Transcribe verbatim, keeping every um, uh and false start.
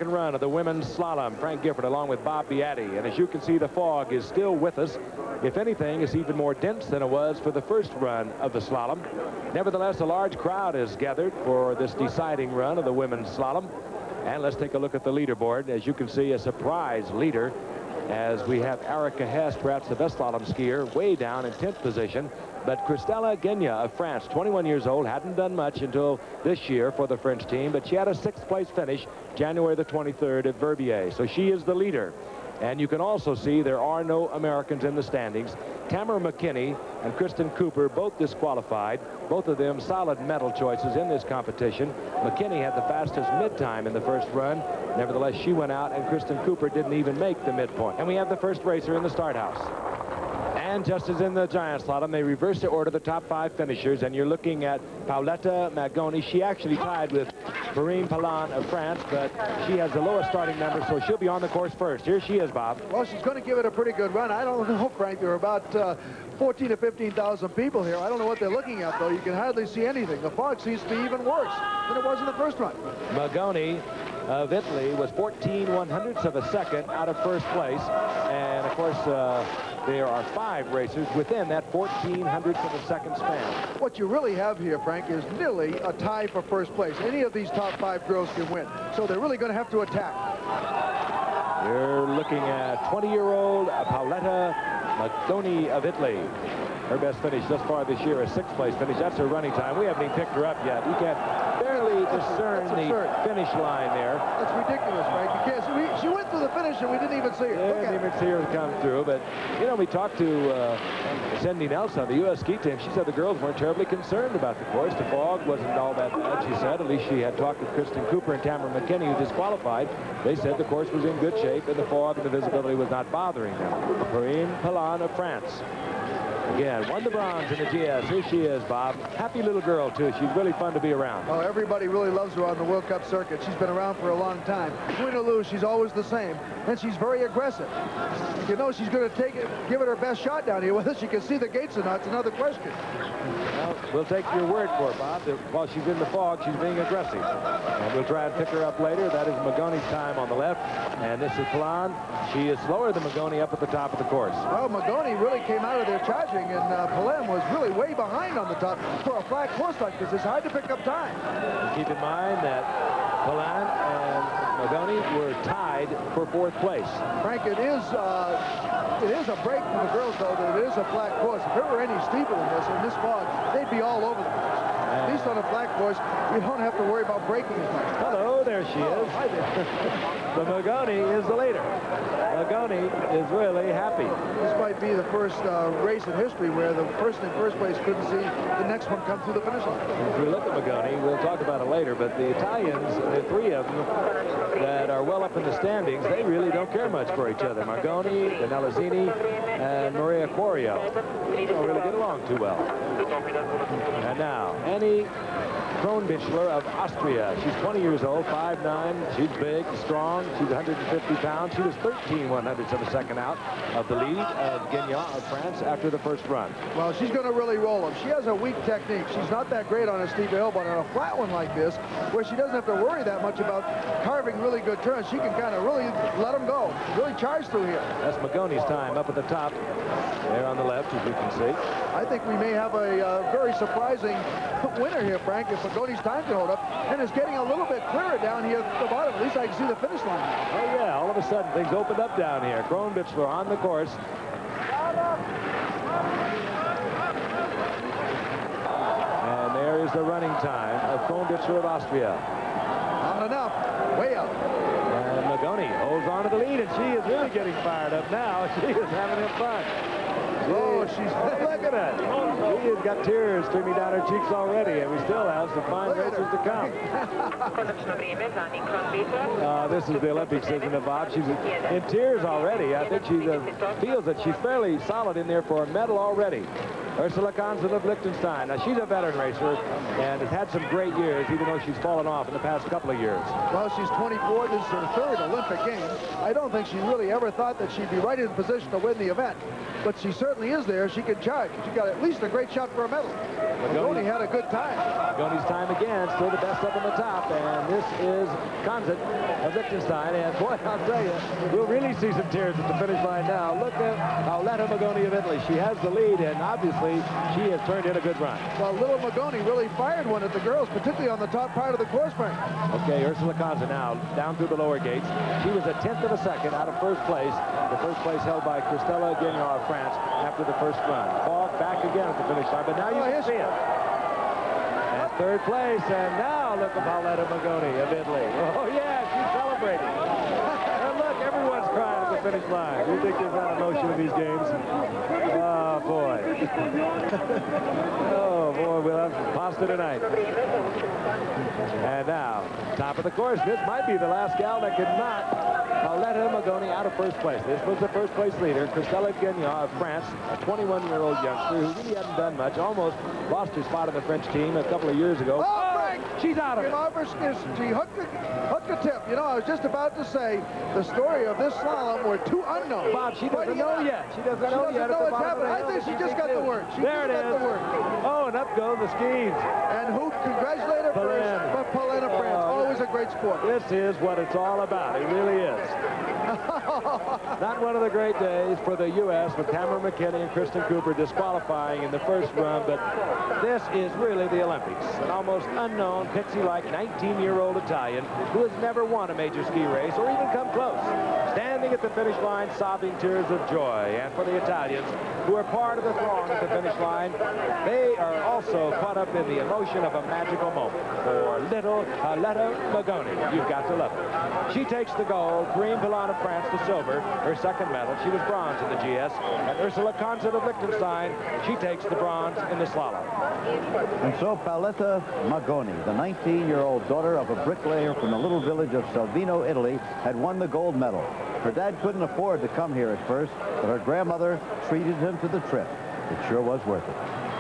second run of the women's slalom. Frank Gifford along with Bob Beatty. And as you can see, the fog is still with us. If anything, it's even more dense than it was for the first run of the slalom. Nevertheless, a large crowd is gathered for this deciding run of the women's slalom. And let's take a look at the leaderboard. As you can see, a surprise leader, as we have Erica Hess, perhaps the best slalom skier, way down in tenth position. But Christelle Guéna of France, twenty-one years old, hadn't done much until this year for the French team, but she had a sixth place finish January the twenty-third at Verbier. So she is the leader. And you can also see there are no Americans in the standings. Tamara McKinney and Kristen Cooper both disqualified. Both of them solid medal choices in this competition. McKinney had the fastest mid-time in the first run. Nevertheless, she went out, and Kristen Cooper didn't even make the midpoint. And we have the first racer in the start house. And just as in the giant slalom, they reversed the order, the top five finishers, and you're looking at Paoletta Magoni. She actually tied with Perrine Pallon of France, but she has the lowest starting number, so she'll be on the course first. Here she is, Bob. Well, she's going to give it a pretty good run. I don't know, Frank. There are about uh, fourteen to fifteen thousand people here. I don't know what they're looking at, though. You can hardly see anything. The fog seems to be even worse than it was in the first run. Magoni of Italy was fourteen one hundredths of a second out of first place, and of course uh, there are five racers within that fourteen hundredths of a second span. What you really have here, Frank, is nearly a tie for first place. Any of these top five girls can win, so they're really going to have to attack. You're looking at twenty-year-old Paoletta Magoni of Italy. Her best finish thus far this year, a sixth place finish. That's her running time. We haven't even picked her up yet. You can barely discern the finish line there. That's ridiculous, Frank. You can't see. We, she went through the finish and we didn't even see her. Yeah, didn't even see her come through. But, you know, we talked to uh, Cindy Nelson, the U S ski team. She said the girls weren't terribly concerned about the course. The fog wasn't all that bad, she said. At least she had talked with Kristen Cooper and Tamara McKinney, who disqualified. They said the course was in good shape and the fog and the visibility was not bothering them. Perrine Pallon of France. Again, won the bronze in the G S. Here she is, Bob. Happy little girl, too. She's really fun to be around. Oh, everybody really loves her on the World Cup circuit. She's been around for a long time. Win or lose, she's always the same. And she's very aggressive. You know she's going to take it, give it her best shot down here. Whether she can see the gates or not, it's another question. Well, we'll take your word for it, Bob, that while she's in the fog, she's being aggressive. And we'll try and pick her up later. That is Magoni's time on the left. And this is Pallon. She is slower than Magoni up at the top of the course. Well, Magoni really came out of there charging, and uh, Pallon was really way behind on the top. For a flat course like this, it's hard to pick up time. And keep in mind that Pallon and Magoni were tied for fourth place. Frank, it is uh, it is a break for the girls, though, that it is a flat course. If it were any steeper than this, in this fog, they'd be all over the place. At least on a flat course, you don't have to worry about braking as much. Hello, there she oh, is. Hi there. The Magoni is the leader. Magoni is really happy. This might be the first uh, race in history where the person in first place couldn't see the next one come through the finish line. If we look at Magoni, we'll talk about it later, but the Italians, the three of them that are well up in the standings, they really don't care much for each other. Magoni, Danelazzini, and Maria Quario. They don't really get along too well. And now, Annie Kronbichler of Austria. She's twenty years old, five nine. She's big, strong. She's one hundred fifty pounds. She was thirteen one hundredths of a second out of the lead of Guéna of France after the first run. Well, she's going to really roll them. She has a weak technique. She's not that great on a steep hill, but on a flat one like this, where she doesn't have to worry that much about carving really good turns, she can kind of really let them go, really charge through here. That's Magoni's time up at the top there on the left, as you can see. I think we may have a uh, very surprising winner here, Frank, if Magoni's time can hold up, and it's getting a little bit clearer down here at the bottom. At least I can see the finish line. Oh, yeah, all of a sudden things opened up down here. Kronbichler on the course. And there is the running time of Kronbichler of Austria. Not enough. Way up. And Magoni holds on to the lead, and she is really getting fired up now. She is having it fun. Oh, she's, look at it. She has got tears streaming down her cheeks already, and we still have some fine racers to come. uh, this is the Olympics, isn't it, Bob? She's in tears already. I think she uh, feels that she's fairly solid in there for a medal already. Ursula Konzen of Liechtenstein. Now, she's a veteran racer and has had some great years, even though she's fallen off in the past couple of years. Well, she's twenty-four. This is her third Olympic Games. I don't think she really ever thought that she'd be right in position to win the event. But she certainly is there. She can charge. She got at least a great shot for a medal. Magoni had a good time. Magoni's time again, still the best up on the top. And this is Konzen of Liechtenstein. And boy, I'll tell you, we'll really see some tears at the finish line now. Look at Paoletta Magoni of Italy. She has the lead, and obviously she has turned in a good run. Well, little Magoni really fired one at the girls, particularly on the top part of the course bank. Okay, Ursula Konzen now down through the lower gates. She was a tenth of a second out of first place. The first place held by Christelle Guignard of France after the first run. Fogg back again at the finish line, but now you oh, can see it. And third place, and now look at Paoletta Magoni of Italy. Oh, yeah, she's celebrating. And look, everyone's crying at the finish line. You think there's not emotion in these games? Oh, boy. Oh, boy, we'll have some pasta tonight. And now, top of the course. This might be the last gal that could not Paoletta Magoni out of first place. This was the first place leader, Christelle Guignard of France, a twenty-one-year-old youngster who really hadn't done much, almost lost her spot on the French team a couple of years ago. Oh, Frank! She's out of it. She hooked the, hooked the tip. You know, I was just about to say the story of this slalom were two unknowns. Bob, she doesn't know yet. She doesn't know she yet. Doesn't know what's happening. I think she just got the word. She there it got is. The word. Oh, and up go the skis. And who congratulated her first? But Paulin of France. Oh, always a great sport. This is what it's all about. It really is. Not one of the great days for the U S with Tamara McKinney and Kristen Cooper disqualifying in the first run, but this is really the Olympics. An almost unknown, pixie-like nineteen-year-old Italian who has never won a major ski race or even come close. Standing at the finish line, sobbing tears of joy. And for the Italians, who are part of the throng at the finish line, they are also caught up in the emotion of a magical moment. For little Paoletta Magoni, you've got to love it. She takes the gold, Corinne Pilon of France the silver, her second medal. She was bronze in the G S. And Ursula Konzen of Liechtenstein, she takes the bronze in the slalom. And so Paoletta Magoni, the nineteen-year-old daughter of a bricklayer from the little village of Salvino, Italy, had won the gold medal. Her dad couldn't afford to come here at first, but her grandmother treated him to the trip. It sure was worth it.